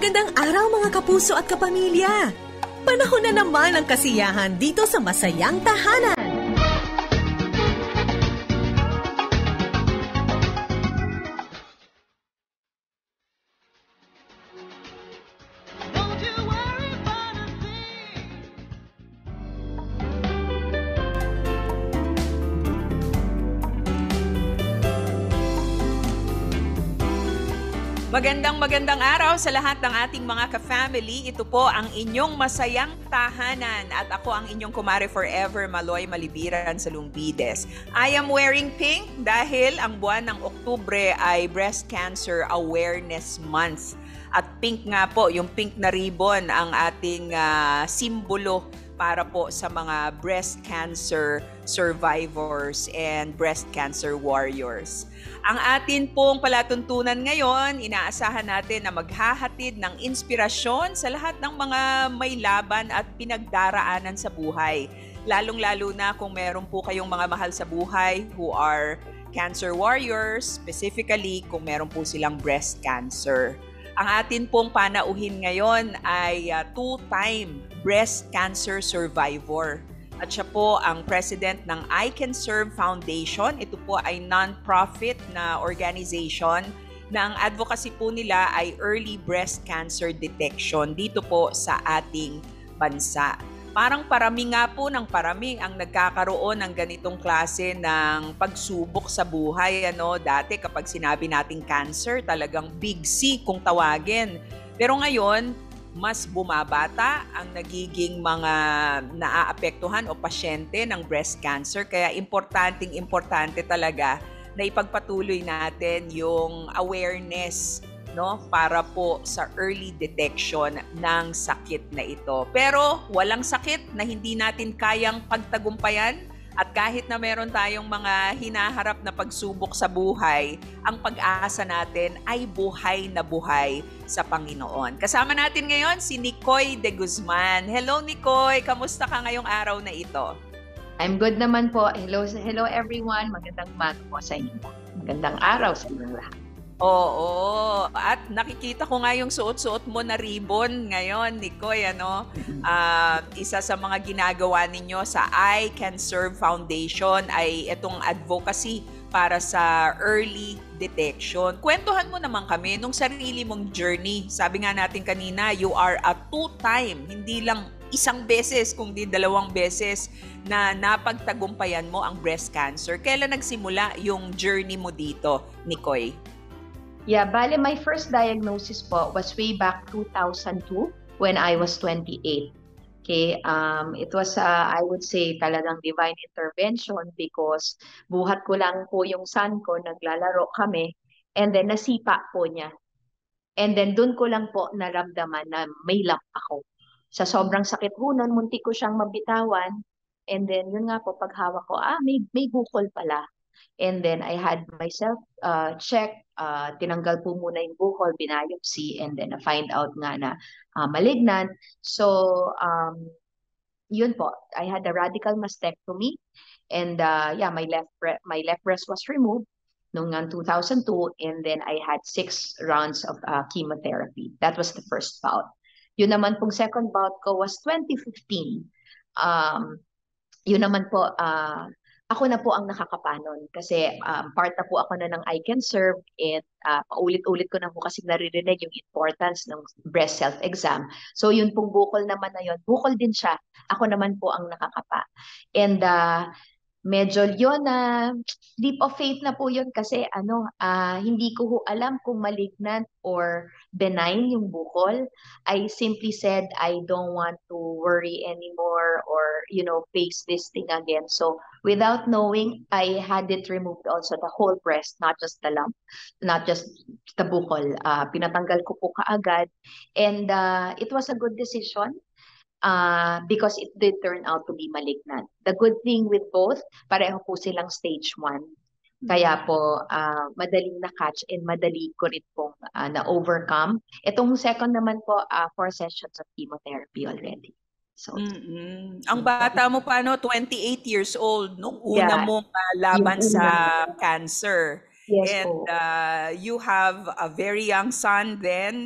Magandang araw mga kapuso at kapamilya! Panahon na naman ang kasiyahan dito sa Masayang Tahanan. Magandang araw sa lahat ng ating mga ka-family. Ito po ang inyong Masayang Tahanan at ako ang inyong kumare forever, Maloy Malibiran sa Lumbides. I am wearing pink dahil ang buwan ng Oktubre ay Breast Cancer Awareness Month. At pink nga po, yung pink na ribbon ang ating simbolo para po sa mga breast cancer survivors and breast cancer warriors. Ang atin pong palatuntunan ngayon, inaasahan natin na maghahatid ng inspirasyon sa lahat ng mga may laban at pinagdaraanan sa buhay. Lalong-lalo na kung meron po kayong mga mahal sa buhay who are cancer warriors, specifically kung meron po silang breast cancer. Ang atin pong panauhin ngayon ay two-time breast cancer survivor. At siya po ang president ng I Can Serve Foundation. Ito po ay non-profit na organization na ang advocacy po nila ay early breast cancer detection dito po sa ating bansa. Parang parami nga po ng parami ang nagkakaroon ng ganitong klase ng pagsubok sa buhay. Dati kapag sinabi nating cancer, talagang big C kung tawagin. Pero ngayon, mas bumabata ang nagiging mga naaapektuhan o pasyente ng breast cancer. Kaya importante talaga na ipagpatuloy natin yung awareness para po sa early detection ng sakit na ito. Pero walang sakit na hindi natin kayang pagtagumpayan. At kahit na meron tayong mga hinaharap na pagsubok sa buhay, ang pag-asa natin ay buhay na buhay sa Panginoon. Kasama natin ngayon si Nicoy de Guzman. Hello Nicoy, kamusta ka ngayong araw na ito? I'm good naman po. Hello everyone. Magandang umaga po sa inyo. Magandang araw sa inyo lahat. Oo, at nakikita ko nga yung suot-suot mo na ribbon ngayon, Nicoy, isa sa mga ginagawa ninyo sa I Can Serve Foundation ay itong advocacy para sa early detection. Kwentuhan mo naman kami nung sarili mong journey. Sabi nga natin kanina, you are a two-time, hindi lang isang beses, kundi 2 beses na napagtagumpayan mo ang breast cancer. Kailan nagsimula yung journey mo dito, Nicoy? Yeah, bale, my first diagnosis po was way back 2002 when I was 28. Okay, it was, I would say, talagang divine intervention because buhat ko lang po yung son ko, naglalaro kami, and then nasipa po niya. And then dun ko lang po naramdaman na may lump ako. Sa sobrang sakit ho nun, munti ko siyang mabitawan. And then yun nga po, paghawak ko, may bukol pala. And then I had myself check, tinanggal po muna yung bukol, biopsy, and then na-find out nga na malignant. So, yun po, I had a radical mastectomy, and my left breast was removed noong 2002, and then I had 6 rounds of chemotherapy. That was the first bout. Yun naman pong second bout ko was 2015. Yun naman po, ako na po ang nakakapanon kasi part na po ako na ng I Can Serve, and paulit-ulit ko na po kasi naririnig yung importance ng breast self-exam. So yun pong bukol naman na yun, bukol din siya. Ako naman po ang nakakapa. And medyo yun leap of faith na po yun kasi hindi ko ho alam kung malignant or benign yung bukol. I simply said I don't want to worry anymore or face this thing again. So without knowing, I had it removed also, the whole breast, not just the lump, not just the bukol. Pinatanggal ko po kaagad, and it was a good decision. Because it did turn out to be malignant. The good thing with both, pareho po silang stage 1. Kaya po, madaling na-catch and madali ko rin pong na-overcome. Itong second naman po, 4 sessions of chemotherapy already. So, Ang bata mo pa, 28 years old, nung una mong laban sa cancer. Yes And po. you have a very young son then.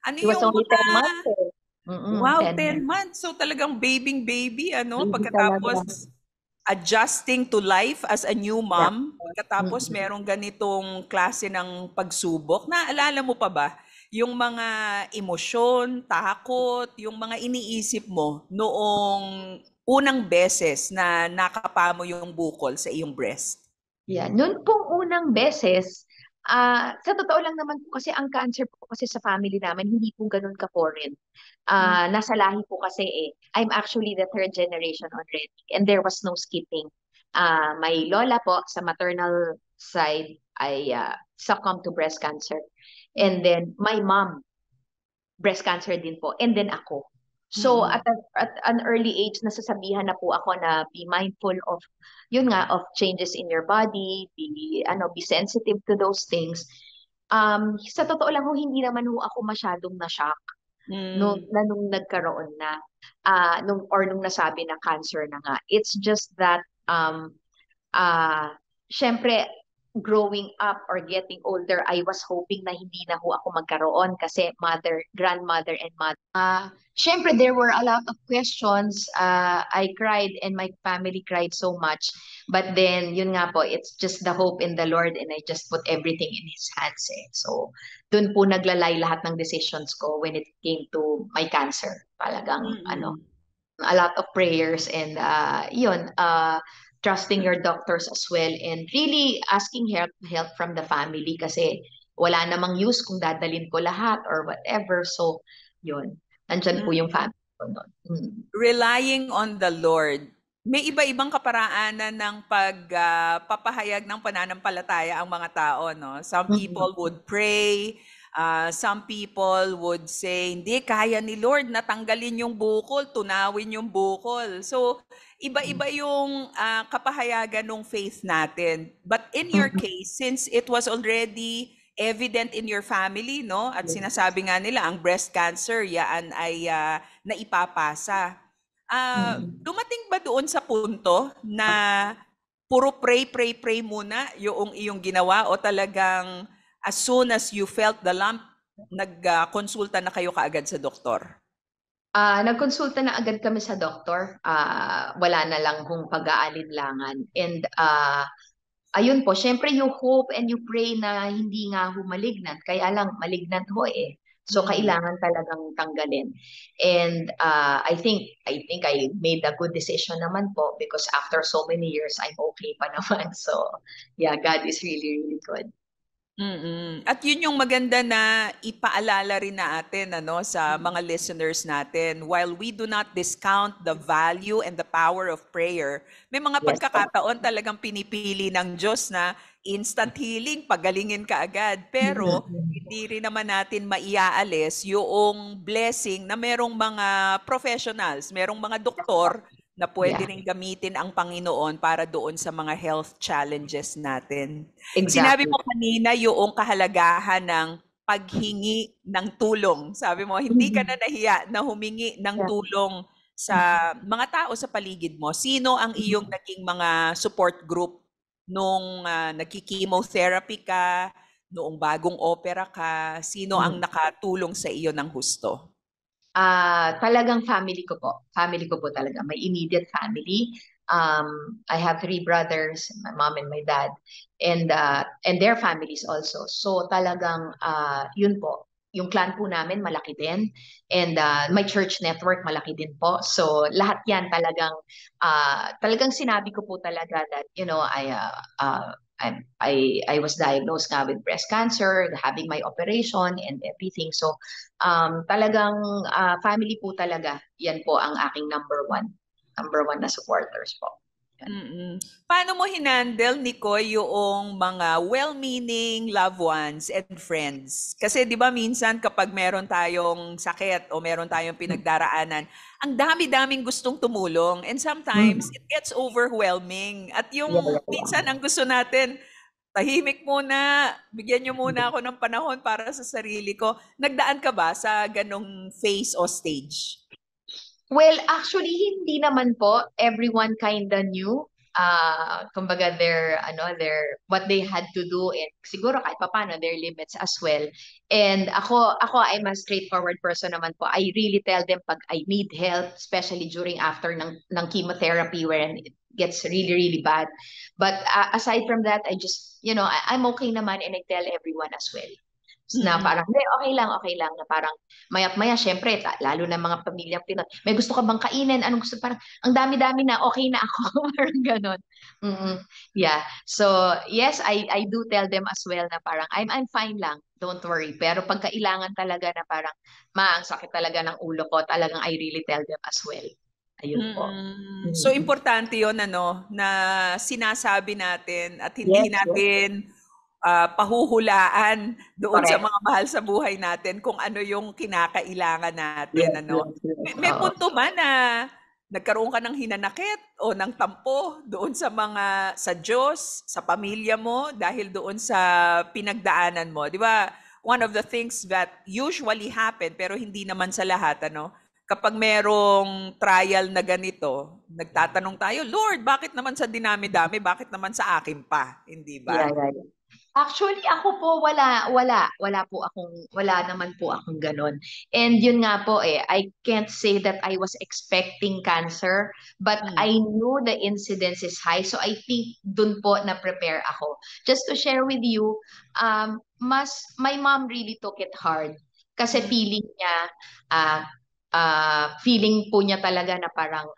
Ano He was yung only mga 10 months eh. wow, 10 10 months. months. So talagang baby, ano? Baby talaga. Pagkatapos adjusting to life as a new Yeah. mom, pagkatapos Mm-mm. merong ganitong klase ng pagsubok. Naalala mo pa ba yung mga emosyon, takot, yung mga iniisip mo noong unang beses na nakapa mo yung bukol sa iyong breast? Yeah, noon pong unang beses, sa totoo lang naman po kasi ang cancer po kasi sa family namin hindi po ganun ka-foreign. Mm. Nasa lahi po kasi eh. I'm actually the third generation already and there was no skipping. My lola po sa maternal side ay succumbed to breast cancer. And Mm. then my mom breast cancer din po. And then ako. So Mm. at an early age, nasasabihan na po ako na be mindful of, yun nga, of changes in your body, be sensitive to those things. Sa totoo lang ho, hindi naman ho ako masyadong na-shock Mm. nung nagkaroon na, nung nasabi na cancer na nga. It's just that, syempre, growing up or getting older, I was hoping na hindi na ho ako magkaroon kasi grandmother and mother. Syempre, there were a lot of questions. I cried and my family cried so much. But then, yun nga po, it's just the hope in the Lord and I just put everything in His hands eh. So, dun po naglalay lahat ng decisions ko when it came to my cancer. Talagang, Mm. a lot of prayers and trusting your doctors as well and really asking help from the family kasi wala namang use kung dadalin ko lahat or whatever. So, yun. Nandyan po yung Mm. family ko nun. Mm. Relying on the Lord. May iba-ibang kaparaanan ng pagpapahayag ng pananampalataya ang mga tao, no? Some Mm. people would pray, some people would say, hindi, kaya ni Lord, natanggalin yung bukol, tunawin yung bukol. So, iba-iba yung kapahayagan ng faith natin. But in your Mm. case, since it was already evident in your family, no? At Yes. sinasabi nga nila, ang breast cancer, yan ay naipapasa. Mm. Dumating ba doon sa punto na puro pray, pray, pray muna yung iyong ginawa o talagang as soon as you felt the lump, nagkonsulta na kayo kaagad sa doktor? Nagkonsulta na agad kami sa doktor. Wala na lang hong pag-aalinlangan. And ayun po, syempre you hope and you pray na hindi nga ho malignant. Kaya lang, malignant ho eh. So, Mm. kailangan talagang tanggalin. And I think I made a good decision naman po because after so many years, I'm okay pa naman. So, yeah, God is really, really good. Mm. At yun yung maganda na ipaalala rin natin ano, sa mga listeners natin. While we do not discount the value and the power of prayer, may mga Yes po. pagkakataon talagang pinipili ng Diyos na instant healing, pagalingin ka agad. Pero Mhm. hindi rin naman natin maiaalis yung blessing na merong mga professionals, merong mga doktor na pwede Yeah, rin gamitin ang Panginoon para doon sa mga health challenges natin. Sinabi exactly. mo kanina yung kahalagahan ng paghingi ng tulong. Sabi mo, hindi ka na Mhm. nahiya na humingi ng Yeah. tulong Mhm. sa mga tao sa paligid mo. Sino ang iyong Mhm. naging mga support group nung nagki-chemotherapy ka, noong bagong opera ka? Sino ang Mhm. nakatulong sa iyo ng husto? Talagang family ko po. Family ko po talaga. My immediate family. I have three brothers, my mom and my dad, and their families also. So talagang yun po. Yung clan po namin malaki din and my church network malaki din po. So lahat 'yan talagang sinabi ko po talaga that I was diagnosed nga with breast cancer, having my operation and everything. So talagang family po talaga. Yan po ang aking number one na supporters po. Yan. Mm. Paano mo hinandle, Nico, yung mga well-meaning loved ones and friends? Kasi 'di ba minsan kapag meron tayong sakit o meron tayong pinagdaraanan, ang dami-daming gustong tumulong and sometimes Mm. it gets overwhelming. At Yeah, yung yeah, minsan yeah. ang gusto natin, tahimik muna, bigyan niyo muna ako ng panahon para sa sarili ko. Nagdaan ka ba sa ganong phase o stage? Well, actually, hindi naman po. Everyone kinda knew. kumbaga their what they had to do, and siguro kahit papaano their limits as well. And ako I'm a straightforward person naman po. I really tell them pag I need help, especially during after ng chemotherapy when it gets really really bad. But aside from that, I just I'm okay naman, and I tell everyone as well. Na parang, hindi, okay lang, na parang maya-maya, syempre, lalo na mga pamilyang Pinoy, may gusto ka bang kainin? Anong gusto? Parang, ang dami-dami na, okay na ako. Parang ganon. Yeah. So, yes, I do tell them as well na parang, I'm fine lang. Don't worry. Pero pag kailangan talaga na parang, ang sakit talaga ng ulo ko, talagang I really tell them as well. Ayun po. So, importante yun, na sinasabi natin at hindi Yes, natin pahuhulaan doon sa mga mahal sa buhay natin kung ano yung kinakailangan natin. May punto ba na nagkaroon ka ng hinanakit o ng tampo doon sa Diyos, sa pamilya mo, dahil doon sa pinagdaanan mo? Di ba, one of the things that usually happen, pero hindi naman sa lahat, kapag merong trial na ganito, nagtatanong tayo, Lord, bakit naman sa dinami-dami? Bakit naman sa akin pa? Hindi ba? Yeah. Actually, ako po wala naman po akong ganun. And yun nga po I can't say that I was expecting cancer, but I knew the incidence is high. So I think dun po na-prepare ako. Just to share with you, my mom really took it hard. Kasi feeling po niya talaga na parang,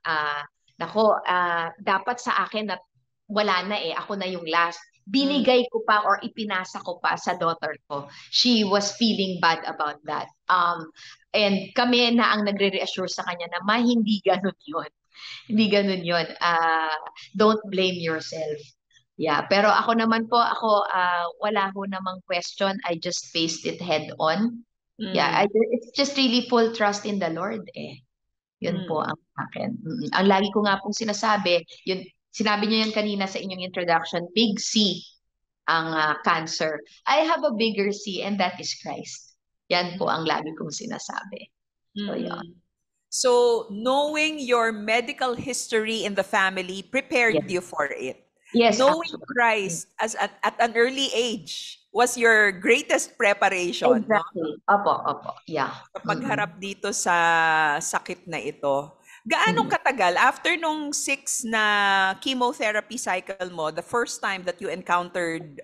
dapat sa akin na wala na ako na yung last. Binigay ko pa or ipinasa ko pa sa daughter ko. She was feeling bad about that. And kami na ang nagre-reassure sa kanya na hindi ganun yun. Hindi ganun yun. Don't blame yourself. Yeah, pero ako naman po, wala ho namang question. I just faced it head on. Yeah, it's just really full trust in the Lord Yun po ang akin. Ang lagi ko nga pong sinasabi, yun, sinabi niyo yan kanina sa inyong introduction, big C ang cancer. I have a bigger C, and that is Christ. Yan po ang lagi kong sinasabi. So, yun. So, knowing your medical history in the family prepared you for it. Yes, knowing actually. Christ at an early age was your greatest preparation. Exactly. Opo. Yeah. Sa pagharap dito sa sakit na ito. Gaano katagal after nung 6 na chemotherapy cycle mo, the first time that you encountered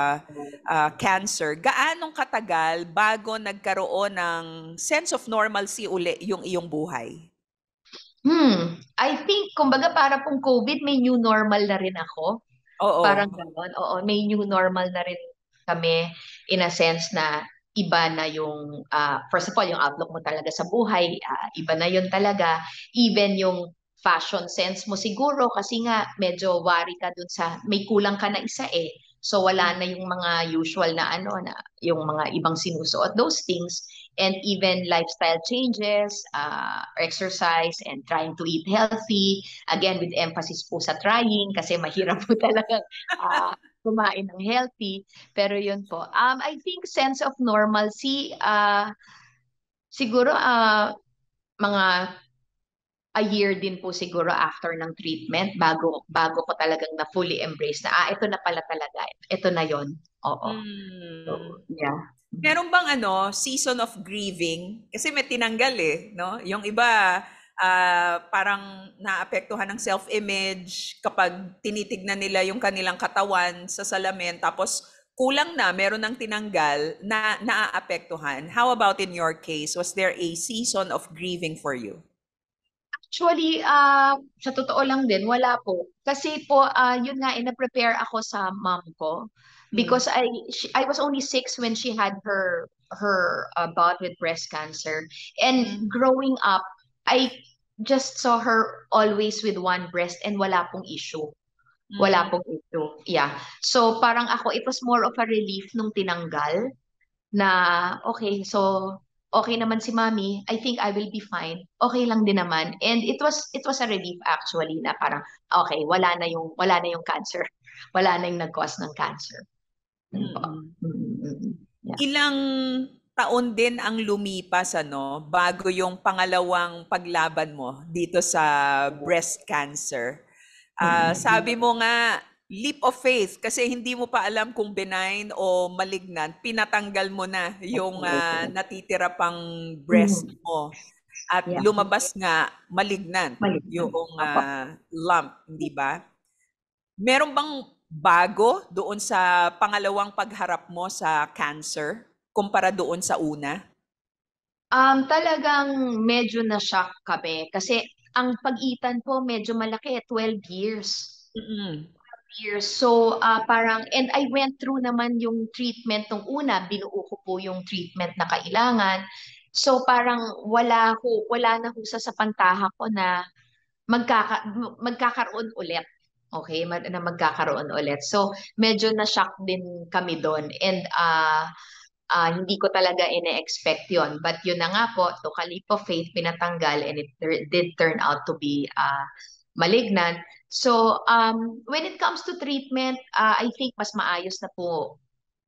cancer, gaano katagal bago nagkaroon ng sense of normalcy uli yung iyong buhay? I think, kumbaga para pong COVID, may new normal na rin ako. Oo. Parang gano'n. Oo, may new normal na rin kami in a sense na iba na yung, first of all, yung outlook mo talaga sa buhay, iba na yun talaga. Even yung fashion sense mo siguro, kasi nga medyo worry ka dun sa, may kulang ka na isa So wala na yung mga usual na na yung mga ibang sinusuot, those things. And even lifestyle changes, exercise, and trying to eat healthy. Again, with emphasis po sa trying, kasi mahirap po talaga kumain ng healthy. Pero yun po. I think sense of normalcy, siguro mga a year din po siguro after ng treatment bago ko talagang na fully embrace na ito na pala talaga. Ito na yon. Oo. So, yeah. Meron bang season of grieving? Kasi may tinanggal no? Yung iba parang naapektuhan ng self-image kapag tinitignan nila yung kanilang katawan sa salamin, tapos kulang na, meron ng tinanggal na naaapektuhan. How about in your case? Was there a season of grieving for you? Actually, sa totoo lang din, wala po. Kasi po, yun nga, na-prepare ako sa mom ko. Because I was only 6 when she had her bout with breast cancer. And growing up, I just saw her always with one breast and wala pong issue. Wala pong issue. Yeah. So parang ako, it was more of a relief nung tinanggal na okay, so okay naman si mommy, I think I will be fine. Okay lang din naman. And it was a relief actually na parang okay, wala na yung cancer. Wala na yung nag-cause ng cancer. Yeah. Ilang taon din ang lumipas bago yung pangalawang paglaban mo dito sa breast cancer. Sabi mo nga, leap of faith kasi hindi mo pa alam kung benign o malignant, pinatanggal mo na yung natitira pang breast Mhm. mo at Yeah, lumabas nga malignant yung maliban. Opo. lump, hindi ba? Meron bang bago doon sa pangalawang pagharap mo sa cancer kumpara doon sa una? Talagang medyo na-shock kami kasi ang pagitan po medyo malaki, 12 years. Mm. So, parang, and I went through naman yung treatment nung una, binuo ko po yung treatment na kailangan. So, parang wala na ho sa pantaha ko na magkakaroon ulit. Okay, na magkakaroon ulit. So, medyo na-shock din kami doon. And hindi ko talaga ine-expect yon. But yun na nga po, to leap of faith, pinatanggal and it did turn out to be malignant. So, when it comes to treatment, I think mas maayos na po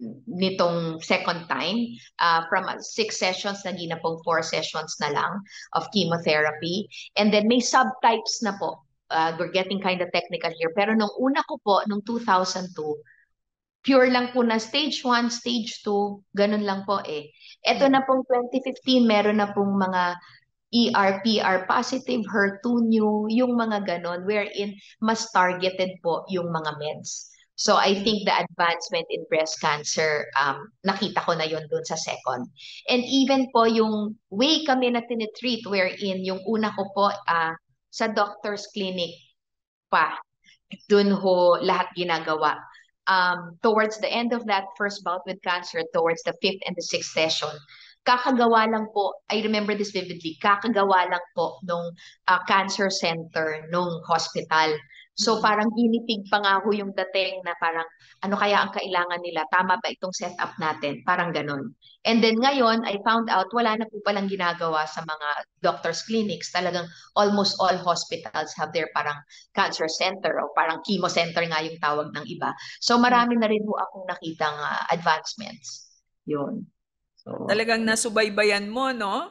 nitong second time. From 6 sessions, naging na pong 4 sessions na lang of chemotherapy. And then may subtypes na po. We're getting kind of technical here. Pero nung una ko po, nung 2002, pure lang po na stage 1, stage 2, ganun lang po eh. Ito na pong 2015, meron na pong mga ER/PR positive, HER2 new, yung mga ganon, wherein mas targeted po yung mga meds. So I think the advancement in breast cancer, nakita ko na yon dun sa second. And even po yung way kami na tinitreat, wherein yung una ko po sa doctor's clinic pa, dun ho lahat ginagawa. Towards the end of that first bout with cancer, towards the fifth and the sixth session, kakagawa lang po, I remember this vividly, kakagawa lang po nung cancer center, nung hospital. So Mm. parang ginipig pa nga ho yung dating na parang ano kaya ang kailangan nila, tama ba itong setup natin, parang ganon. And then ngayon, I found out wala na po palang ginagawa sa mga doctor's clinics. Talagang almost all hospitals have their parang cancer center o parang chemo center nga yung tawag ng iba. So marami na rin po akong nakitang advancements. Yun. So, Talagang nasubaybayan mo, no?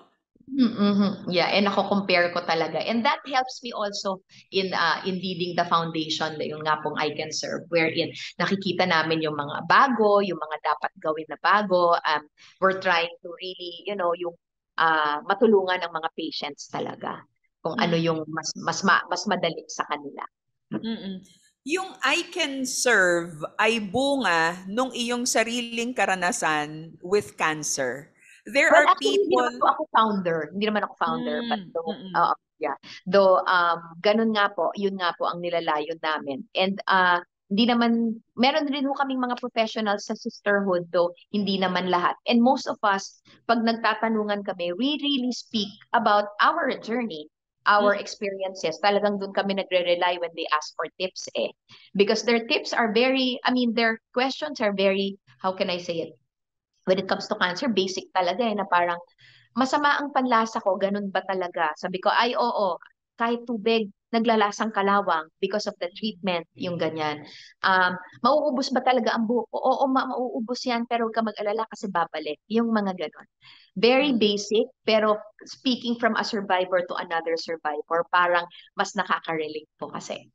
yeah, and ako-compare ko talaga. And that helps me also in leading the foundation, yung nga pong I Can Serve, wherein nakikita namin yung mga bago, yung mga dapat gawin na bago. We're trying to really, yung matulungan ng mga patients talaga kung ano Mm. yung mas madali sa kanila. Mm. Yung I Can Serve ay bunga nung iyong sariling karanasan with cancer. There Well, are actually, hindi naman po people. ako founder. Hindi naman ako founder. But Mm, though, mm, yeah. Though, ganun nga po, yun nga po ang nilalayon namin. And hindi naman, meron rin po kaming mga professionals sa sisterhood, though hindi naman lahat. And most of us, pag nagtatanungan kami, we really speak about our journey, our mm, experiences. Talagang dun kami nagre-rely when they ask for tips eh. Because their tips are very, I mean, their questions are very, how can I say it? When it comes to cancer, basic talaga eh, na parang, masama ang panlasa ko, ganun ba talaga? Sabi ko, ay oo, kahit tubig, naglalasang kalawang because of the treatment, yung ganyan. Mauubos ba talaga ang buhok ko? Oo, mauubos yan, pero huwag ka mag-alala kasi babalik. Yung mga ganun. Very mm, basic, pero speaking from a survivor to another survivor, parang mas nakaka-relate po kasi.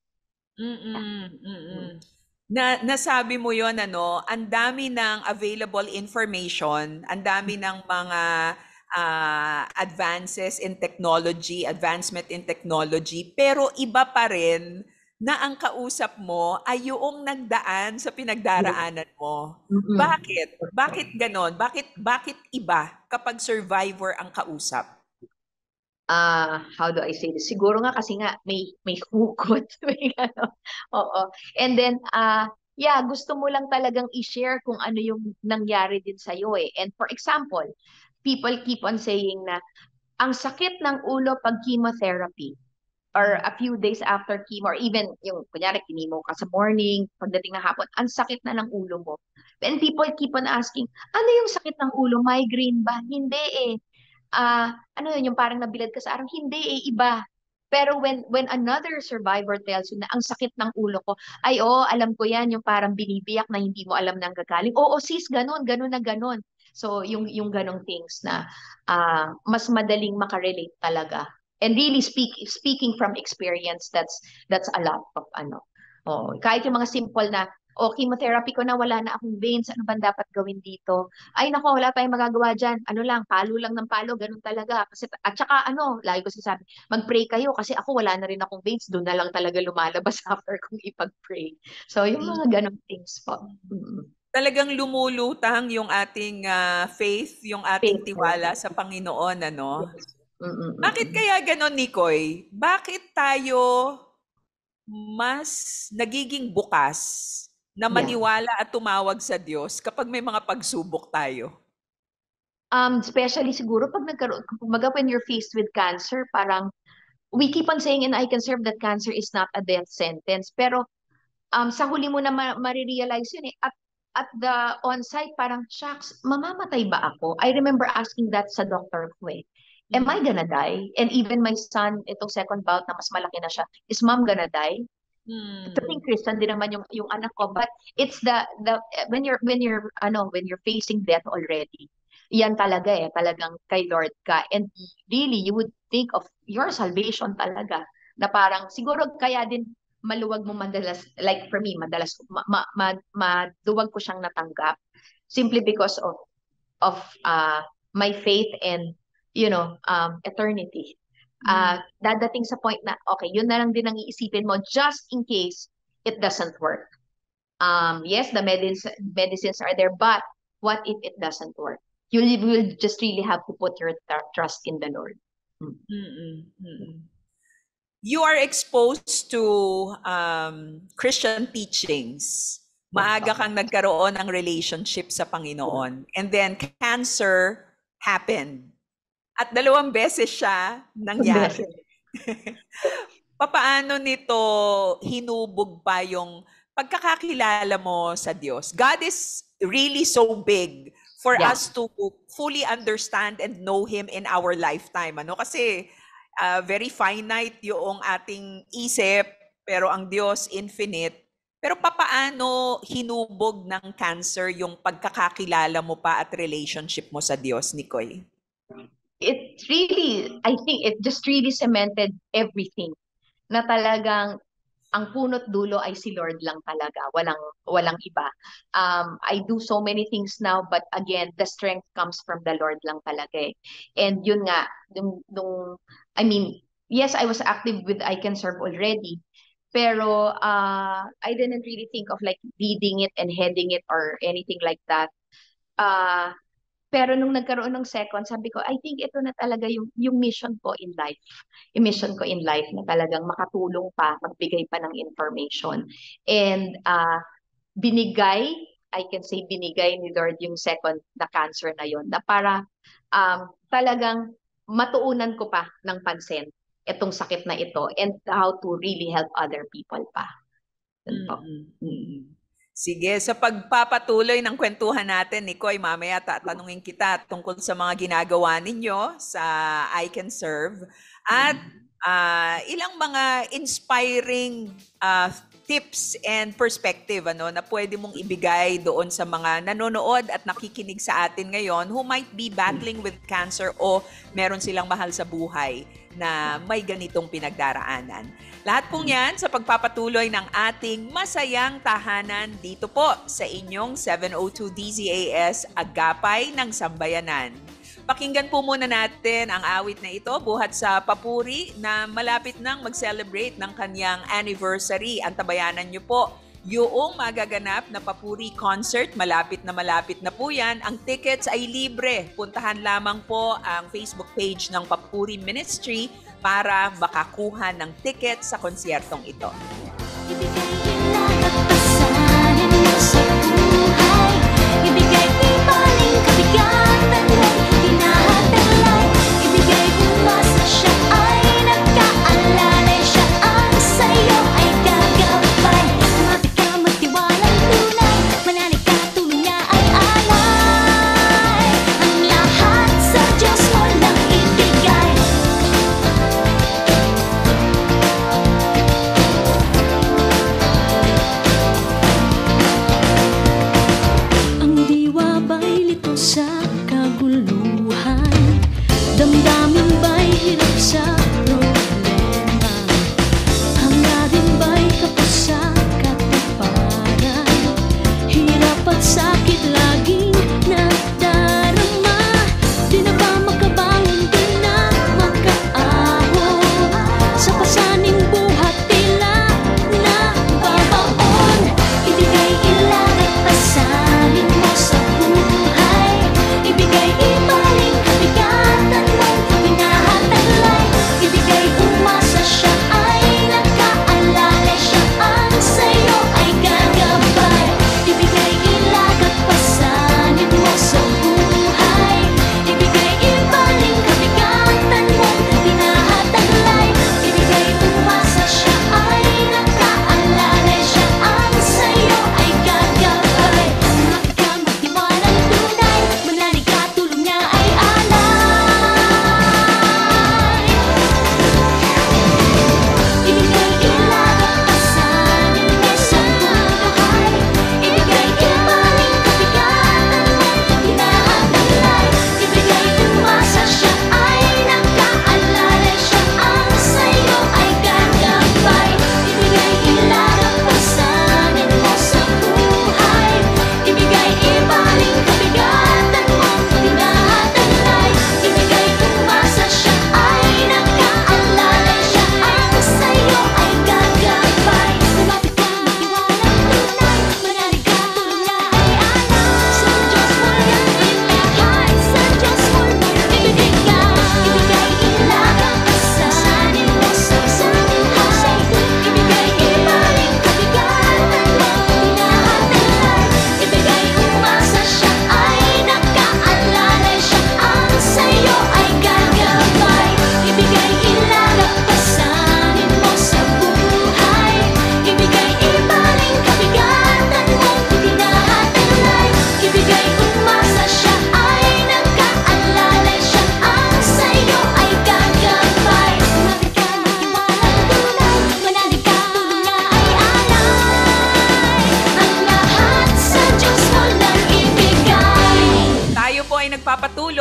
mm, mm. Nasabi mo yon ano, ang dami ng available information, ang dami ng mga advances in technology, advancement in technology, pero iba pa rin na ang kausap mo ay yung nagdaan sa Yeah. pinagdaraanan mo. Mm-mm. Bakit? Bakit ganon? Bakit iba kapag survivor ang kausap? How do I say this? Siguro nga kasi nga may hukot, may ano. Oo. And then yeah, gusto mo lang talagang i-share kung ano yung nangyari din sa eh. And for example, people keep on saying na ang sakit ng ulo pag chemotherapy or Mm. a few days after chemo or even yung kunyari kinimo ka sa morning, pagdating ng hapon, ang sakit na ng ulo mo. And people keep on asking, ano yung sakit ng ulo? Migraine ba? Hindi eh. Ano yun, yung parang nabilad ka sa araw, hindi eh, iba. Pero when another survivor tells you na ang sakit ng ulo ko, ay oo, alam ko yan, yung parang binibiyak na hindi mo alam nang gagaling. Oo, sis, ganun, ganun na ganun. So, yung ganong things na mas madaling makarelate talaga. And really speaking from experience, that's a lot of kahit yung mga simple na, chemotherapy ko na, wala na akong veins, ano ba dapat gawin dito? Ay nako, wala tayong magagawa dyan. Ano lang, palo lang ng palo, ganun talaga. Kasi, at saka lagi ko sinasabi, mag-pray kayo kasi ako wala na rin akong veins, doon na lang talaga lumalabas after kong ipag-pray. So yung mga ganun things po. Talagang lumulutang yung ating faith, yung ating tiwala sa Panginoon, ano? Yes. Bakit kaya ganon, Nicoy? Bakit tayo mas nagiging bukas na maniwala at tumawag sa Diyos kapag may mga pagsubok tayo? Especially siguro pag when you're faced with cancer, parang we keep on saying in I Can Serve that cancer is not a death sentence. Pero sa huli mo na marirealize yun eh. At the on-site, parang, shucks, mamamatay ba ako? I remember asking that sa doctor ko eh. Am I gonna die? And even my son, itong second bout na mas malaki na siya, is mom gonna die? Turning Christian din naman yung anak ko, but it's the when you're facing death already, yan talaga eh, talagang kay Lord ka, and really you would think of your salvation talaga, na parang siguro kaya din maluwag mo madalas, like for me, madalas maduwag ko siyang natanggap simply because of my faith and eternity. Dadating sa point na, okay, yun na lang din ang iisipin mo just in case it doesn't work. Yes, the medicines are there, but what if it doesn't work? You will just really have to put your trust in the Lord. You are exposed to Christian teachings. Maaga kang nagkaroon ng relationship sa Panginoon. And then cancer happened. At 2 beses siya nangyari. Papaano nito hinubog pa yung pagkakakilala mo sa Diyos? God is really so big for us to fully understand and know Him in our lifetime. Kasi very finite yung ating isip, pero ang Diyos infinite. Pero papaano hinubog ng cancer yung pagkakakilala mo pa at relationship mo sa Diyos, Nicoy? It really, I think it just really cemented everything, na talagang ang punot dulo ay si Lord lang talaga, walang iba. I do so many things now, but again, the strength comes from the Lord lang talaga eh. And yun nga, yes, I was active with I Can Serve already, pero I didn't really think of like leading it and heading it or anything like that. Pero nung nagkaroon ng second, sabi ko, I think ito na talaga yung mission ko in life. Yung mission ko in life na talagang makatulong pa, magbigay pa ng information. And I can say binigay ni Lord yung second na cancer na yon, na para talagang matuunan ko pa ng pansin itong sakit na ito and how to really help other people pa. Sige, sa pagpapatuloy ng kwentuhan natin, Nicoy, mamaya tatanungin kita tungkol sa mga ginagawa ninyo sa I Can Serve at ilang mga inspiring tips and perspective na pwede mong ibigay doon sa mga nanonood at nakikinig sa atin ngayon who might be battling with cancer o meron silang mahal sa buhay na may ganitong pinagdaraanan. Lahat pong yan sa pagpapatuloy ng ating masayang tahanan dito po sa inyong 702 DZAS Agapay ng Sambayanan. Pakinggan po muna natin ang awit na ito buhat sa papuri na malapit nang mag-celebrate ng kanyang anniversary. Antabayanan niyo po yung magaganap na papuri concert. Malapit na po yan. Ang tickets ay libre. Puntahan lamang po ang Facebook page ng Papuri Ministry para makakuha ng ticket sa konsyertong ito. Damdamin ba'y hirap sa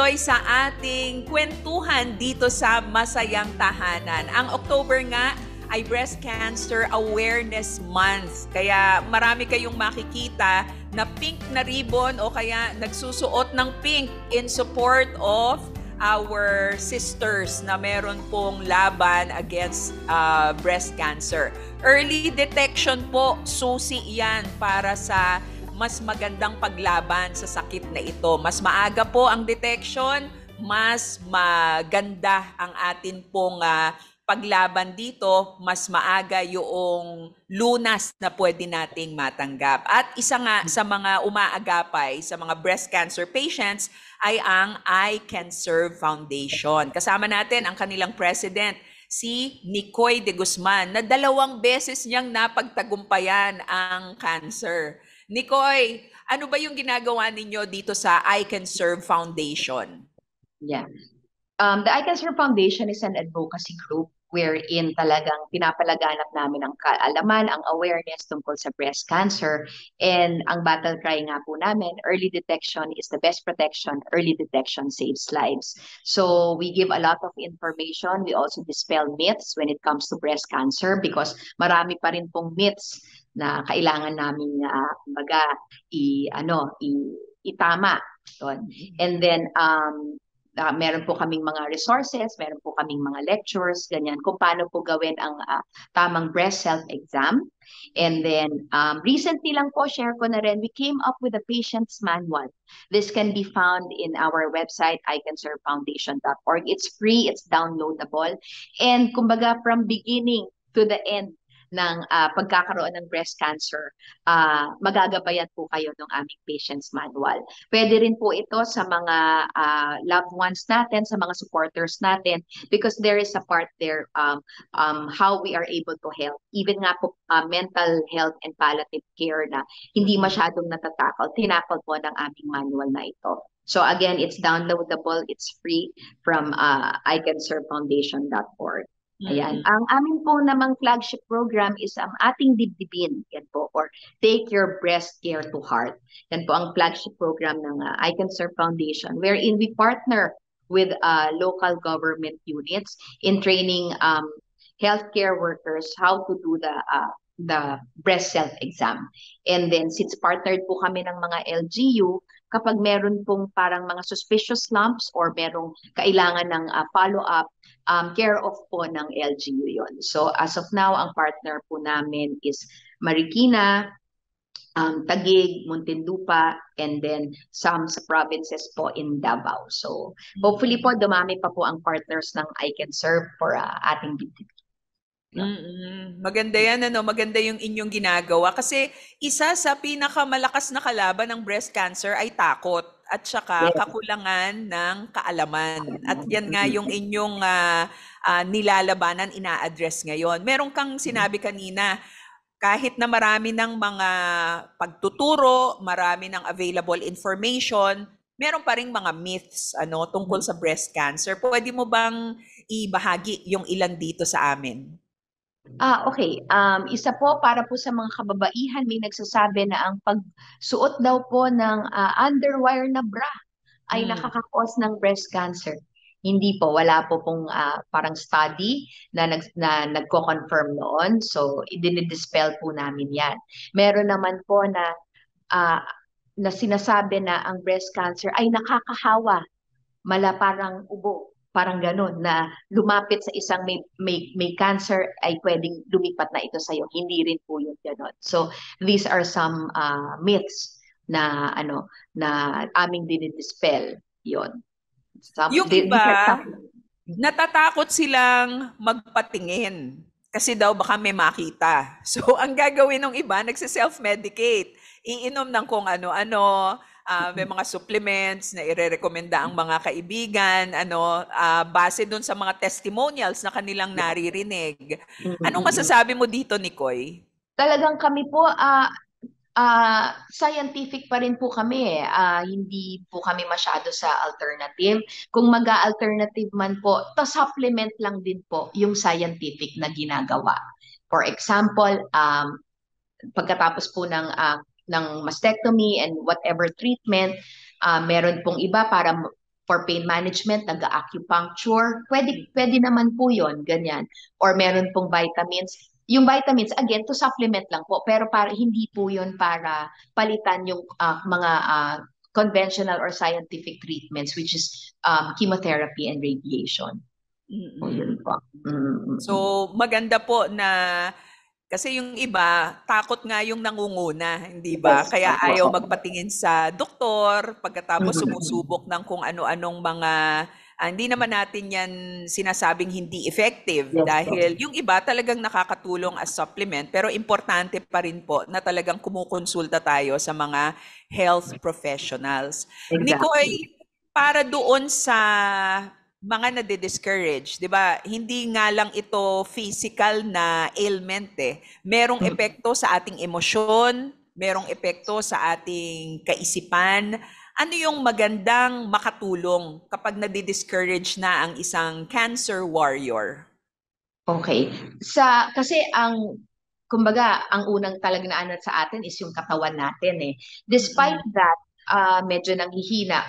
tuloy sa ating kwentuhan dito sa Masayang Tahanan. Ang October nga ay Breast Cancer Awareness Month. Kaya marami kayong makikita na pink na ribbon o kaya nagsusuot ng pink in support of our sisters na meron pong laban against breast cancer. Early detection po, susi yan para sa mas magandang paglaban sa sakit na ito. Mas maaga po ang detection, mas maganda ang atin pong paglaban dito, mas maaga yung lunas na pwede nating matanggap. At isa nga sa mga umaagapay sa mga breast cancer patients ay ang I Can Serve Foundation. Kasama natin ang kanilang president, si Nicoy de Guzman, na 2 beses niyang napagtagumpayan ang cancer. Nicoy, ano ba yung ginagawa ninyo dito sa I Can Serve Foundation? Yeah. The I Can Serve Foundation is an advocacy group wherein talagang pinapalaganap namin ang kaalaman, ang awareness tungkol sa breast cancer. And ang battle cry nga po namin, early detection is the best protection. Early detection saves lives. So we give a lot of information. We also dispel myths when it comes to breast cancer because marami pa rin pong myths na kailangan namin kumbaga itama. And then meron po kaming mga resources, meron po kaming mga lectures, ganyan, kung paano po gawin ang tamang breast self-exam. And then, recently lang po, share ko na rin, we came up with a patient's manual. This can be found in our website, icanservefoundation.org. It's free, it's downloadable. And kumbaga, from beginning to the end, ng pagkakaroon ng breast cancer, magagabayan po kayo ng aming patient's manual. Pwede rin po ito sa mga loved ones natin, sa mga supporters natin, because there is a part there how we are able to help. Even nga po mental health and palliative care na hindi masyadong natatakal, tinakal po ng aming manual na ito. So again, it's downloadable, it's free from icanservefoundation.org. Ayan. Ang amin po namang flagship program is ang ating dibdibin, yan po, or Take Your Breast Care to Heart. Yan po ang flagship program ng I Can Serve Foundation, wherein we partner with local government units in training healthcare workers how to do the breast self-exam. And then since partnered po kami ng mga LGU, kapag meron pong parang mga suspicious lumps or merong kailangan ng follow-up, care of po ng LGU yon. So as of now, ang partner po namin is Marikina, Taguig, Muntinlupa, and then some sa provinces po in Davao. So hopefully po dumami pa po ang partners ng I Can Serve for ating BTP. Maganda yan, maganda yung inyong ginagawa kasi isa sa pinakamalakas na kalaban ng breast cancer ay takot at saka kakulangan ng kaalaman. At yan nga yung inyong nilalabanan, ina-address ngayon. Meron kang sinabi kanina, kahit na marami ng mga pagtuturo, marami ng available information, meron pa ring mga myths tungkol sa breast cancer. Pwede mo bang ibahagi yung ilan dito sa amin? Okay. Isa po para po sa mga kababaihan, may nagsasabi na ang pagsuot daw po ng underwire na bra ay nakakakos ng breast cancer. Hindi po, wala po pong parang study na nagko-confirm noon. So, idinidispel po namin yan. Meron naman po na sinasabi na ang breast cancer ay nakakahawa, parang ubo. Parang ganun, na lumapit sa isang may cancer ay pwedeng lumipat na ito sa'yo. Hindi rin po yun ganun. So, these are some myths na aming dinidispel yon. Yung iba, natatakot silang magpatingin kasi daw baka may makita. So, ang gagawin ng iba, nagsiself-medicate. Iinom ng kung ano-ano, may mga supplements na irerekomenda ang mga kaibigan, base dun sa mga testimonials na kanilang naririnig. Anong masasabi mo dito, Nicoy? Talagang kami po, scientific pa rin po kami. Hindi po kami masyado sa alternative. Kung mag-alternative man po, to supplement lang din po yung scientific na ginagawa. For example, pagkatapos po ng mastectomy and whatever treatment, meron pong iba para for pain management, nag-acupuncture, pwede naman po yon ganyan. Or meron pong vitamins. Yung vitamins, again, to supplement lang po, pero para hindi po yun para palitan yung mga conventional or scientific treatments, which is chemotherapy and radiation. O yun po. So, maganda po na kasi yung iba, takot nga yung nangunguna, hindi ba? Yes. Kaya ayaw magpatingin sa doktor, pagkatapos sumusubok ng kung ano-anong mga, hindi naman natin yan sinasabing hindi effective Yes, dahil yung iba talagang nakakatulong as supplement, pero importante pa rin po na talagang kumukonsulta tayo sa mga health professionals. Exactly. Nicole, para doon sa mga nade-discourage, 'di ba? Hindi nga lang ito physical na ailment eh. Merong epekto sa ating emosyon, merong epekto sa ating kaisipan. Ano yung magandang makatulong kapag nade-discourage na ang isang cancer warrior? Okay. Kasi kumbaga, ang unang talagang naanat sa atin is yung katawan natin eh. Despite that, medyo nanghihina.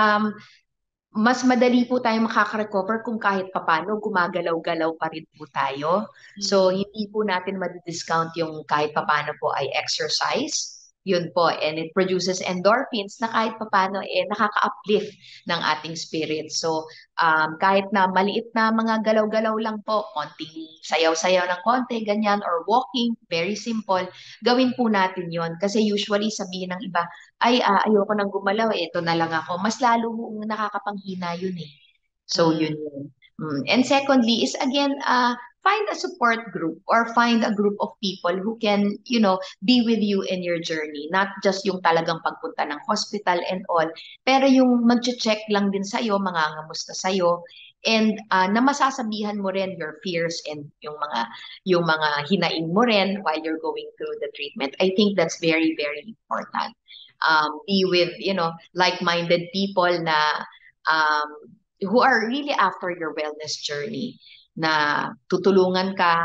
Mas madali po tayong makaka-recover kung kahit papano gumagalaw-galaw pa rin po tayo. So, hindi po natin madi-discount yung kahit papano po ay exercise. Yun po. And it produces endorphins na kahit papano nakaka-uplift ng ating spirit. So, kahit na maliit na mga galaw-galaw lang po, konting sayaw-sayaw ng konti, ganyan, or walking, very simple, gawin po natin yon. Kasi usually sabihin ng iba, ayoko nang gumalaw, ito na lang ako. Mas lalo mong nakakapanghina yun eh. So, yun yun. And secondly is again, find a support group or find a group of people who can, be with you in your journey. Not just yung talagang pagpunta ng hospital and all, pero yung mag-check lang din sa'yo, mangangamusta sa'yo, and na masasabihan mo rin your fears and yung mga hinaing mo rin while you're going through the treatment. I think that's very, very important. Be with, like-minded people na who are really after your wellness journey, na tutulungan ka.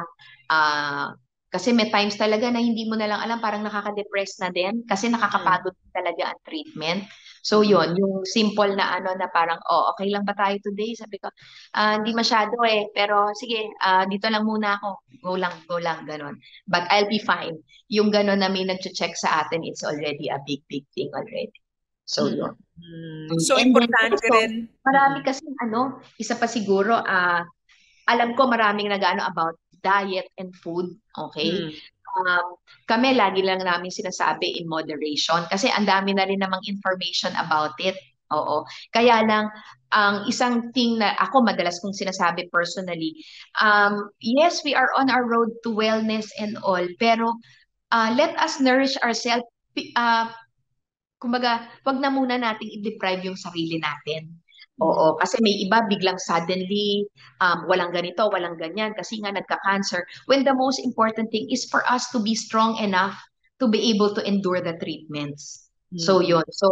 Kasi may times talaga na hindi mo na lang alam, parang nakaka-depress na din kasi nakakapagod talaga ang treatment. So yun, yung simple na na parang, okay lang ba tayo today? Sabi ko, hindi masyado pero sige, dito lang muna ako. Go lang, ganon. But I'll be fine. Yung ganon na may nag-check sa atin, it's already a big, big thing already. So yun. So, And importante then also, rin. marami kasi isa pa siguro, alam ko maraming nag-ano about diet and food, okay? Kami lagi lang namin sinasabi in moderation kasi ang dami na rin namang information about it. Oo. Kaya lang, ang isang thing na ako madalas kong sinasabi personally, yes, we are on our road to wellness and all, pero let us nourish ourselves. Kumbaga, wag na muna nating i-deprive yung sarili natin. Oo, kasi may iba biglang suddenly, walang ganito, walang ganyan, kasi nga nagka-cancer. When the most important thing is for us to be strong enough to be able to endure the treatments. So yun. So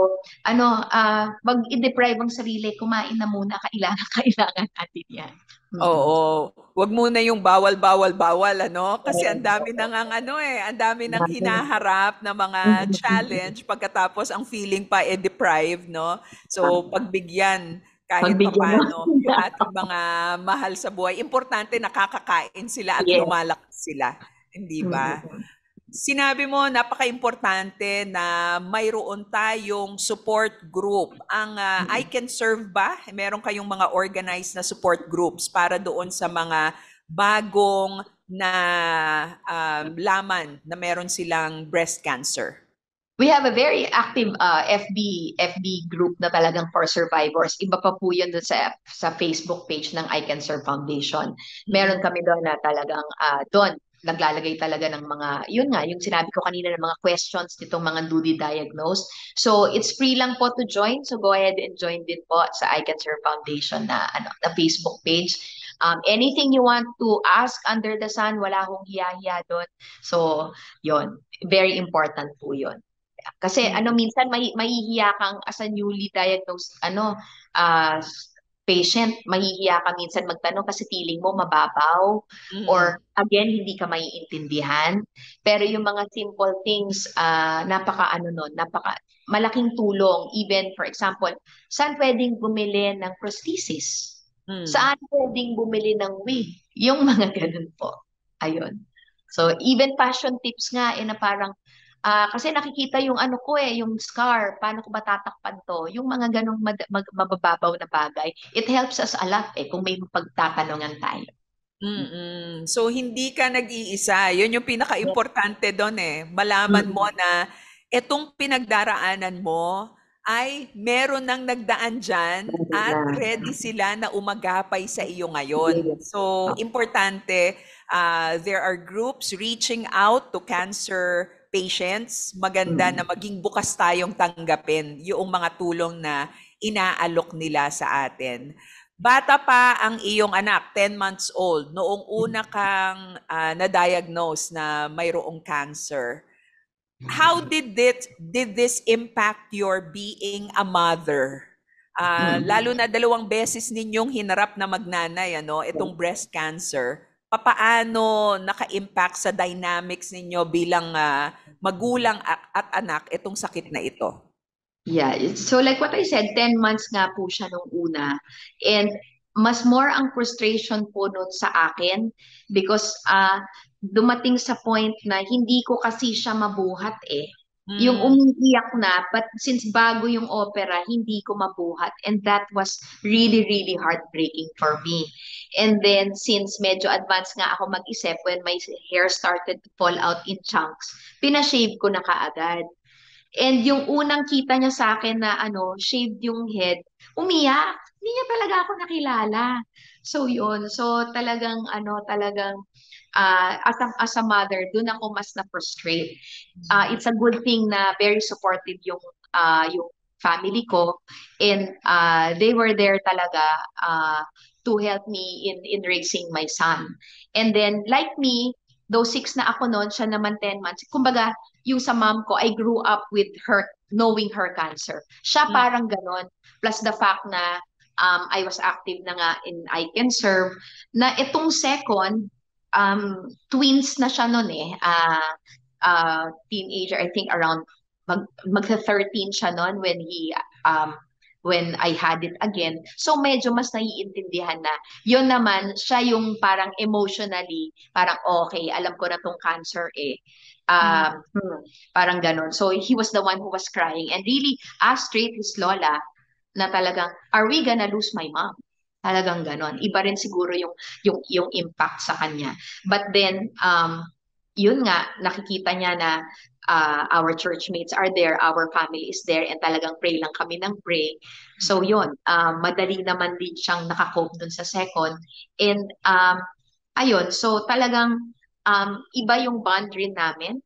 wag i-deprive ang sarili, kumain na muna, kailangan natin yan. Oo. Wag muna yung bawal, ano? Kasi ang dami nang ang dami nang hinaharap na mga challenge pagkatapos ang feeling pa deprived, no? So, pagbigyan kahit papaano yung ating mga mahal sa buhay. Importante nakakakain sila at lumalakas sila, hindi ba? Sinabi mo, napaka-importante na mayroon tayong support group. Ang I Can Serve ba? Meron kayong mga organized na support groups para doon sa mga bagong na laman na meron silang breast cancer? We have a very active FB group na talagang for survivors. Iba pa po yun sa Facebook page ng I Can Serve Foundation. Meron kami doon na talagang doon naglalagay talaga ng mga, yun nga, yung sinabi ko kanina ng mga questions nitong mga newly diagnosed. So, it's free lang po to join. So, go ahead and join din po sa I Can Serve Foundation na Facebook page. Anything you want to ask under the sun, wala akong hiya-hiya doon. So, yun. Very important po yun. Kasi minsan mahihiya kang as a newly diagnosed patient, mahihiya ka minsan magtanong kasi feeling mo mababaw or again hindi ka maiintindihan. Pero yung mga simple things, napaka malaking tulong. Even, for example, saan pwedeng bumili ng prosthesis? Saan pwedeng bumili ng wig? Yung mga ganun po. Ayun. So, even fashion tips nga, na parang, kasi nakikita yung ano ko yung scar, paano ko ba tatakpan to? Yung mga ganong mabababaw na bagay. It helps us a lot kung may pagtatanungan tayo. So, hindi ka nag-iisa. Yun yung pinaka-importante doon Malaman mo na itong pinagdaraanan mo ay meron nang nagdaan dyan at ready sila na umagapay sa iyo ngayon. So, importante, there are groups reaching out to cancer patients. Maganda na maging bukas tayong tanggapin yung mga tulong na inaalok nila sa atin. Bata pa ang iyong anak, 10 months old, noong una kang na-diagnose na mayroong cancer. How did this impact your being a mother? Lalo na 2 beses ninyong hinarap na magnanay, itong breast cancer. Papaano naka-impact sa dynamics ninyo bilang magulang at anak itong sakit na ito? Yeah, so like what I said, 10 months nga po siya nung una. And mas more ang frustration po nun sa akin because dumating sa point na hindi ko kasi siya mabuhat Yung umiiyak na, but since bago yung opera, hindi ko mabuhat. And that was really, really heartbreaking for me. And then, since medyo advanced nga ako mag-isip, when my hair started to fall out in chunks, pinashave ko na kaagad. And yung unang kita niya sa akin na shaved yung head, umiyak. Hindi niya talaga ako nakilala. So yun. So talagang as a mother, doon ako mas na-frustrate. It's a good thing na very supportive yung family ko, and they were there talaga to help me in raising my son. And then like me, though 6 na ako noon, siya naman 10 months. Kumbaga, yung sa mom ko, I grew up with her, knowing her cancer. Siya parang ganon. Plus the fact na I was active na nga in I Can Serve, na itong second, twins na siya noon teenager, I think around magsa-13 siya noon when I had it again. So medyo mas naiintindihan na. Yun naman, siya yung parang emotionally, parang okay, alam ko na tong cancer parang ganon. So he was the one who was crying and really asked straight his lola na talagang, are we gonna lose my mom? Talagang ganon. Iba rin siguro yung impact sa kanya. But then, yun nga, nakikita niya na our church mates are there, our family is there, and talagang pray lang kami ng pray. So yun, madali naman din siyang nakakope dun sa second. And ayun, so talagang iba yung bond rin namin.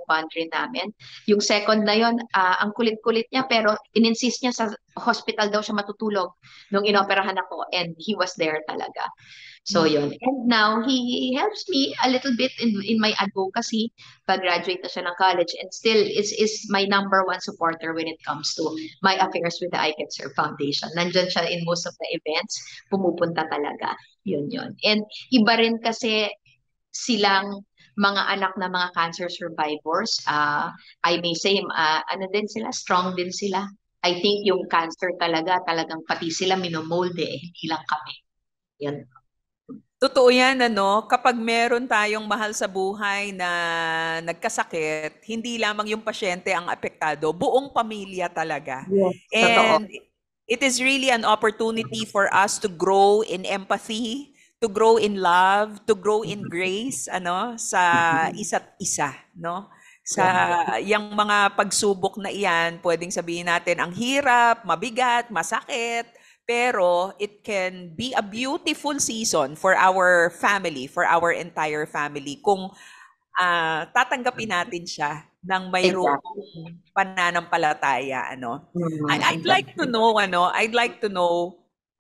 Yung second na yun, ang kulit-kulit niya, pero ininsist niya sa hospital daw siya matutulog nung inoperahan ako, and he was there talaga. So yun. And now, he helps me a little bit in my advocacy. Pag-graduate na siya ng college, and still is my number 1 supporter when it comes to my affairs with the I Can Serve Foundation. Nandyan siya in most of the events. Pumupunta talaga. Yun. And iba rin kasi silang mga anak na mga cancer survivors. I may say, din sila, strong din sila. I think yung cancer talagang pati sila minomold hindi lang kami. Yan. Totoo yan, kapag meron tayong mahal sa buhay na nagkasakit, hindi lamang yung pasyente ang apektado, buong pamilya talaga. Yes, and it is really an opportunity for us to grow in empathy, to grow in love, to grow in grace, sa isa't isa, sa yung mga pagsubok na iyan, pwedeng sabihin natin ang hirap, mabigat, masakit, pero it can be a beautiful season for our family, for our entire family, kung tatanggapin natin siya ng mayroong pananampalataya, I'd like to know,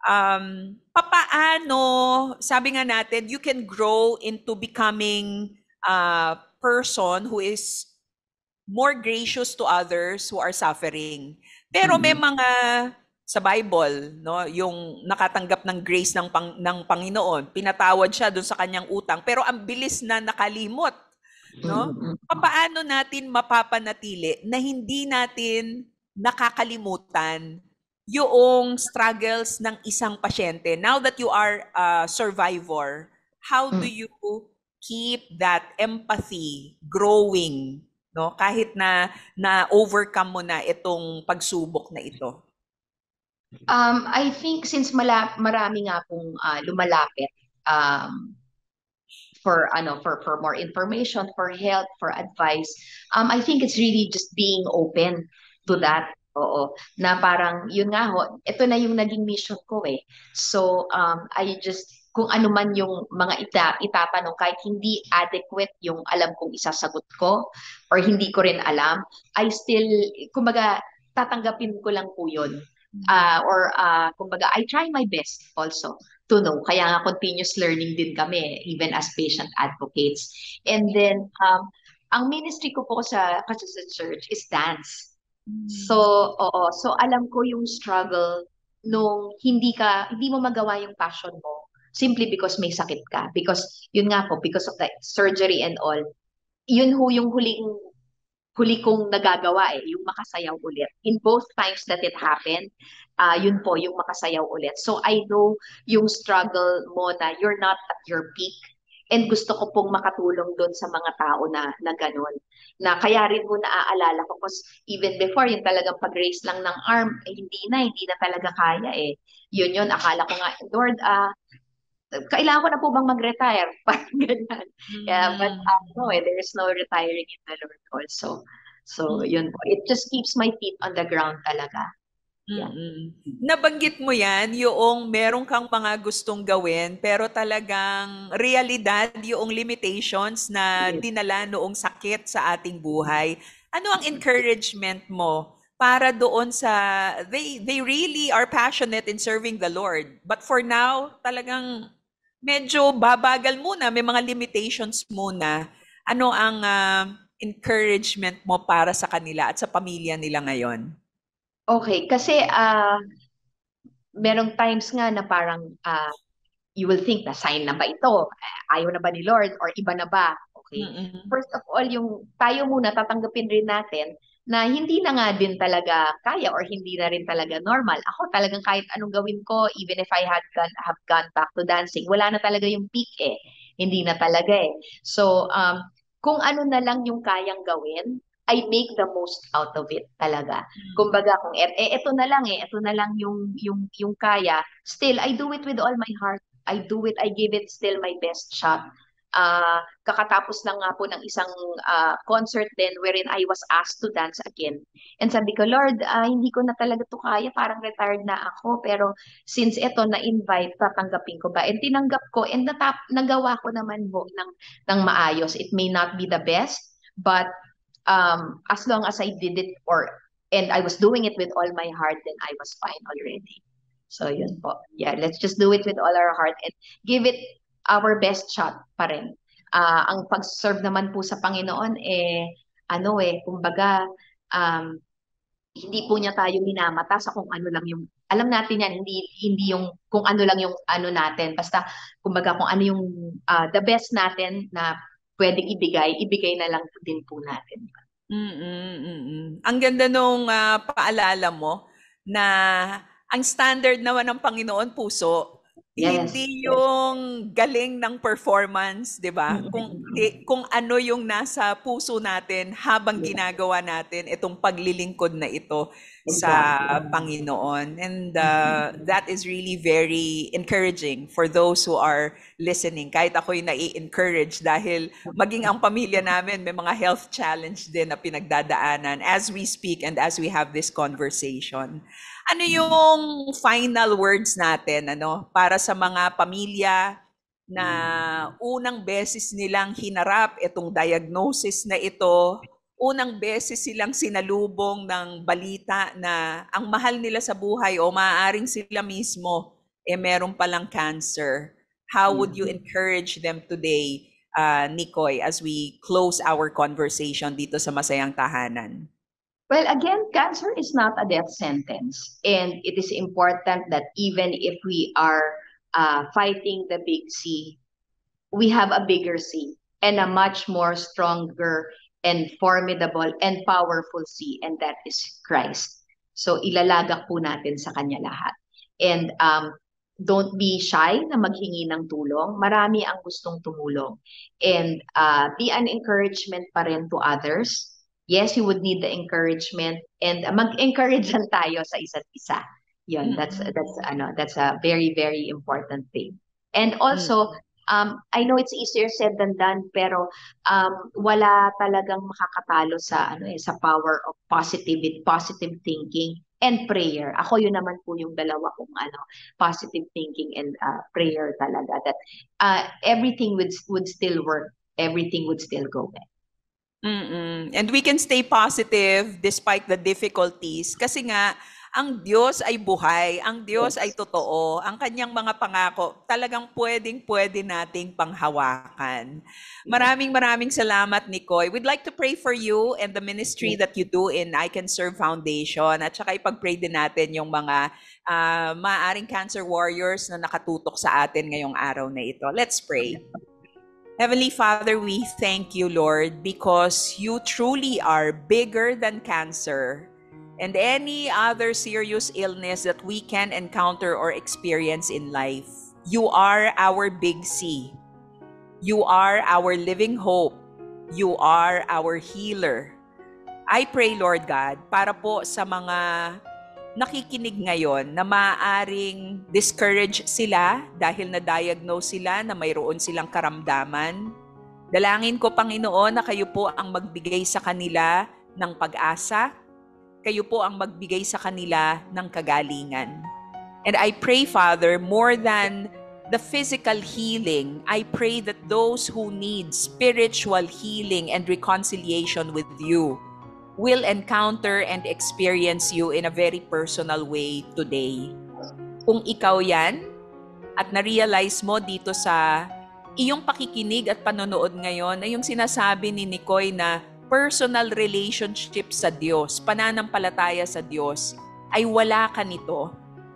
papaano, sabi nga natin, you can grow into becoming a person who is more gracious to others who are suffering. Pero may mga sa Bible, yung nakatanggap ng grace ng Panginoon, pinatawad siya doon sa kanyang utang, pero ang bilis na nakalimot, Paano natin mapapanatili na hindi natin nakakalimutan yung struggles ng isang pasyente. Now that you are a survivor, how do Mm. you keep that empathy growing, no? Kahit na overcome mo na itong pagsubok na ito. I think since marami nga pong lumalapit um, for more information, for help, for advice, I think it's really just being open to that. Oo, na parang yun nga ho, ito na yung naging mission ko eh. So I just kung ano man yung mga itatanong kahit hindi adequate yung alam kong isasagot ko or hindi ko rin alam, I still kumbaga tatanggapin ko lang po yun. Kumbaga I try my best also to know. Kaya nga continuous learning din kami, even as patient advocates. And then, ang ministry ko po kasi sa church is dance. So, oo. So, alam ko yung struggle nung hindi mo magawa yung passion mo simply because may sakit ka. Because, yun nga po, because of the surgery and all, yun ho yung huli kong nagagawa yung makasayaw ulit. In both times that it happened, yun po, yung makasayaw ulit. So I know yung struggle mo na you're not at your peak and gusto ko pong makatulong doon sa mga tao na ganun. Na kaya rin mo naaalala ko because even before, yung talagang pag-raise lang ng arm, hindi na talaga kaya eh. Yun, akala ko nga, Lord, kailangan ko na po bang mag-retire? Parang ganyan. Yeah, but no, there is no retiring in the Lord also. So, yun po. It just keeps my feet on the ground talaga. Yeah. Nabanggit mo yan, yung meron kang mga gustong gawin, pero talagang realidad yung limitations na Yes. dinala noong sakit sa ating buhay. Ano ang encouragement mo para doon sa, they really are passionate in serving the Lord. But for now, talagang medyo babagal muna, may mga limitations muna. Ano ang encouragement mo para sa kanila at sa pamilya nila ngayon? Okay, kasi merong times nga na parang you will think na sign na ba ito? Ayaw na ba ni Lord or iba na ba? Okay. First of all, yung tayo muna tatanggapin rin natin na hindi na nga din talaga kaya or hindi na rin talaga normal. Ako talagang kahit anong gawin ko, even if I have gone back to dancing, wala na talaga yung peak eh. Hindi na talaga eh. So, kung ano na lang yung kayang gawin, I make the most out of it talaga. Kumbaga kung ito na lang ito na lang yung kaya, still I do it with all my heart. I do it, I give it still my best shot. Kakatapos lang nga po ng isang concert din wherein I was asked to dance again. And sabi ko, Lord, hindi ko na talaga to kaya, parang retired na ako. Pero since ito na-invite, tatanggapin ko ba? And tinanggap ko and nagawa ko naman ho ng maayos. It may not be the best, but as long as I did it and I was doing it with all my heart, then I was fine already. So yun po. Yeah, let's just do it with all our heart and give it our best shot pa rin. Ang pag-serve naman po sa Panginoon kumbaga hindi po niya tayo minamata sa kung ano lang yung alam natin yan, hindi yung kung ano lang yung ano natin. Basta kumbaga kung ano yung the best natin na pwedeng ibigay na lang din po natin. Ang ganda nung paalala mo na ang standard naman ng Panginoon puso, Yes, hindi yes. yung galing ng performance, 'di ba? Kung ano yung nasa puso natin habang ginagawa natin itong paglilingkod na ito sa Panginoon. And that is really very encouraging for those who are listening. Kahit ako'y nai-encourage dahil maging ang pamilya namin may mga health challenge din na pinagdadaanan as we speak and as we have this conversation. Ano yung final words natin para sa mga pamilya na unang beses nilang hinarap itong diagnosis na ito, unang beses silang sinalubong ng balita na ang mahal nila sa buhay o maaaring sila mismo meron palang cancer. How would you encourage them today, Nicoy, as we close our conversation dito sa Masayang Tahanan? Well, again, cancer is not a death sentence. And it is important that even if we are fighting the big C, we have a bigger C and a much more stronger and formidable and powerful C, and that is Christ. So ilalagak po natin sa kanya lahat. And don't be shy na maghingi ng tulong. Marami ang gustong tumulong. And be an encouragement pa rin to others. Yes, you would need the encouragement, and mag-encourage lang tayo sa isa't isa. Yun, that's a very, very important thing. And also, I know it's easier said than done, pero wala talagang makakatalo sa sa power of positive thinking and prayer. Ako yun naman po yung dalawa kong positive thinking and prayer talaga, that everything would still work, everything would still go well. And we can stay positive despite the difficulties kasi nga ang Diyos ay buhay, ang Diyos ay totoo, ang kanyang mga pangako talagang pwede nating panghawakan. Maraming salamat, Nicoy. We'd like to pray for you and the ministry that you do in I Can Serve Foundation, at saka ipag-pray din natin yung mga maaaring cancer warriors na nakatutok sa atin ngayong araw na ito. Let's pray. Heavenly Father, we thank you, Lord, because you truly are bigger than cancer and any other serious illness that we can encounter or experience in life. You are our big C. You are our living hope. You are our healer. I pray, Lord God, para po sa mga nakikinig ngayon na maaaring discourage sila dahil na-diagnose sila na mayroon silang karamdaman. Dalangin ko, Panginoon, na kayo po ang magbigay sa kanila ng pag-asa. Kayo po ang magbigay sa kanila ng kagalingan. And I pray, Father, more than the physical healing, I pray that those who need spiritual healing and reconciliation with you will encounter and experience you in a very personal way today. Kung ikaw yan, at na-realize mo dito sa iyong pakikinig at panonood ngayon, ay yung sinasabi ni Nicoy na personal relationship sa Diyos, pananampalataya sa Diyos, ay wala ka nito.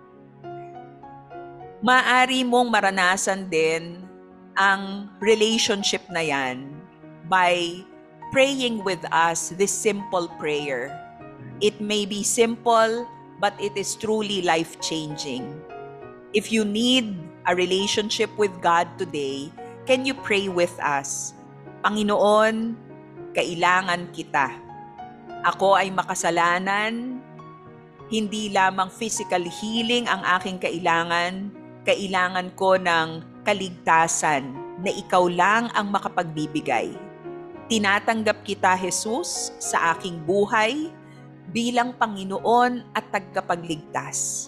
Maaari mong maranasan din ang relationship na yan by praying with us this simple prayer. It may be simple, but it is truly life-changing. If you need a relationship with God today, can you pray with us? Panginoon, kailangan kita. Ako ay makasalanan, hindi lamang physical healing ang aking kailangan ko ng kaligtasan na ikaw lang ang makapagbibigay. Tinatanggap kita, Jesus, sa aking buhay bilang Panginoon at tagapagligtas.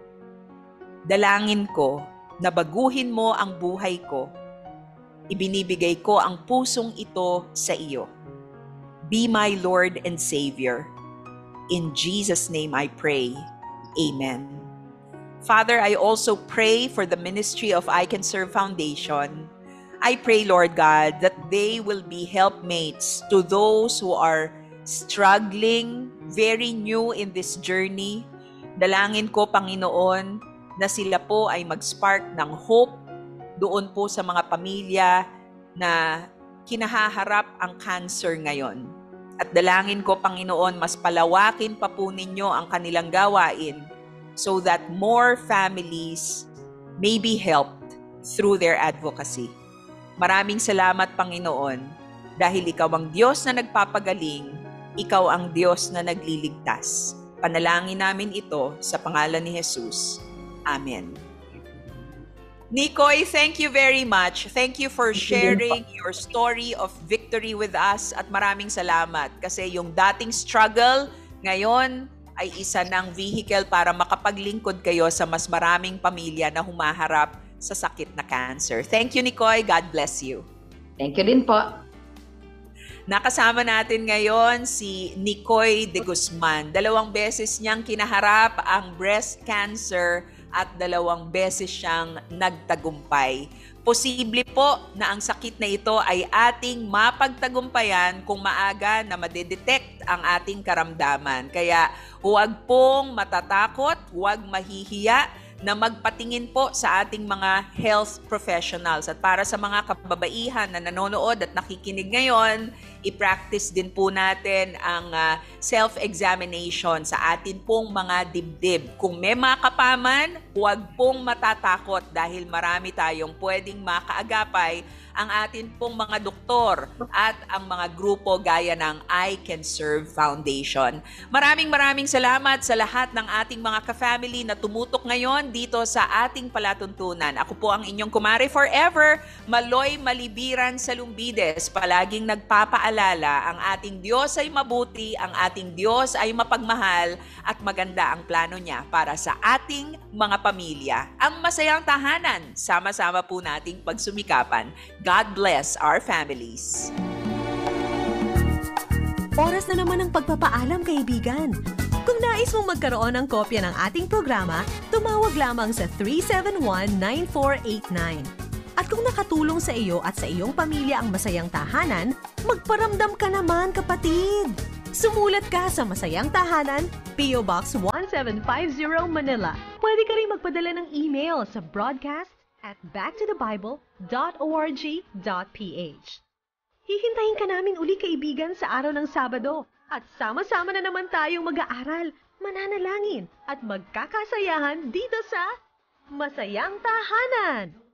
Dalangin ko na baguhin mo ang buhay ko. Ibinibigay ko ang pusong ito sa iyo. Be my Lord and Savior. In Jesus' name I pray. Amen. Father, I also pray for the ministry of I Can Serve Foundation. I pray, Lord God, that they will be helpmates to those who are struggling, very new in this journey. Dalangin ko, Panginoon, na sila po ay mag-spark ng hope doon po sa mga pamilya na kinahaharap ang cancer ngayon. At dalangin ko, Panginoon, mas palawakin pa po ninyo ang kanilang gawain so that more families may be helped through their advocacy. Maraming salamat, Panginoon, dahil ikaw ang Diyos na nagpapagaling, ikaw ang Diyos na nagliligtas. Panalangin namin ito sa pangalan ni Jesus. Amen. Nicoy, thank you very much. Thank you for sharing your story of victory with us, at maraming salamat kasi yung dating struggle ngayon ay isa ng vehicle para makapaglingkod kayo sa mas maraming pamilya na humaharap sa sakit na cancer. Thank you, Nicoy. God bless you. Thank you din po. Nakasama natin ngayon si Nicoy de Guzman. 2 beses niyang kinaharap ang breast cancer at 2 beses siyang nagtagumpay. Posible po na ang sakit na ito ay ating mapagtagumpayan kung maaga na madedetect ang ating karamdaman. Kaya huwag pong matatakot, huwag mahihiya. na magpatingin po sa ating mga health professionals. At para sa mga kababaihan na nanonood at nakikinig ngayon, i-practice din po natin ang self-examination sa atin pong mga dibdib. Kung may makapaman, huwag pong matatakot dahil marami tayong pwedeng makaagapay ang atin pong mga doktor at ang mga grupo gaya ng I Can Serve Foundation. Maraming salamat sa lahat ng ating mga ka-family na tumutok ngayon dito sa ating palatuntunan. Ako po ang inyong kumare forever, Maloy Malibiran Salumbides. Palaging nagpapaalala, ang ating Diyos ay mabuti, ang ating Diyos ay mapagmahal at maganda ang plano niya para sa ating mga pamilya. Ang masayang tahanan, sama-sama po nating pagsumikapan. God bless our families. Oras na naman ng pagpapaalam, kaibigan. Kung nais mong magkaroon ng kopya ng ating programa, tumawag lamang sa 371-9489. At kung nakatulong sa iyo at sa iyong pamilya ang Masayang Tahanan, magparamdam ka naman, kapatid! Sumulat ka sa Masayang Tahanan, P.O. Box 1750 Manila. Pwede ka rin magpadala ng email sa broadcast@backtothebible.org.ph. Hihintayin ka namin uli, kaibigan, sa araw ng Sabado. At sama-sama na naman tayong mag-aaral, mananalangin at magkakasayahan dito sa Masayang Tahanan.